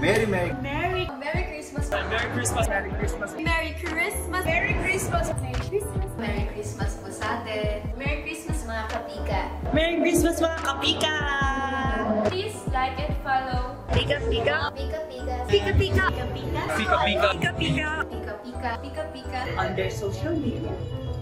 Merry Merry Christmas. Merry Christmas. Merry Christmas. Merry Christmas. Merry Christmas. Merry Christmas. Merry Christmas po sa atin. Merry Christmas mga Ka-Pika. Merry Christmas mga Ka-Pika! Please like and follow Pika-Pika! Pika-Pika. Pika-Pika! Pika-Pika. Pika-Pika. Pika-Pika! Pika-Pika. Pika-Pika. On their social media.